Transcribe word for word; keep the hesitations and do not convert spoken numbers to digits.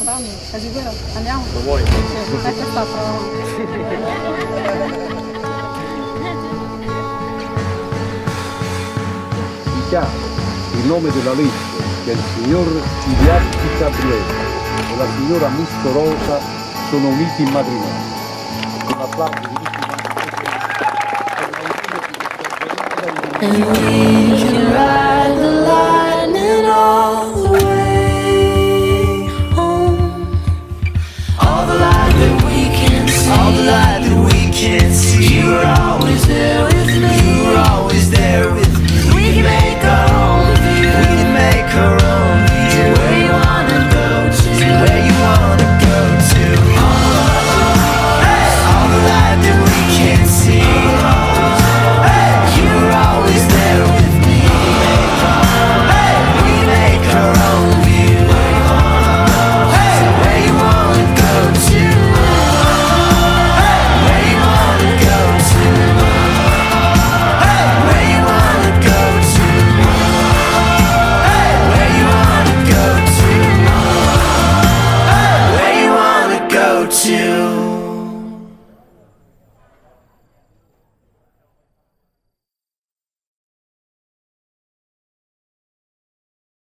Sammy, sei sicuro? Andiamo? Lo vuoi? Sì, ecco sta provando. Dichiaro in nome della legge che il signor Ciriatti Gabriele e la signora Musto Rosa sono uniti in matrimonio. Un applauso di And we can ride the lightning all the way home. All the light that we can see, all the light that we can see. You were always there with me, you were always there.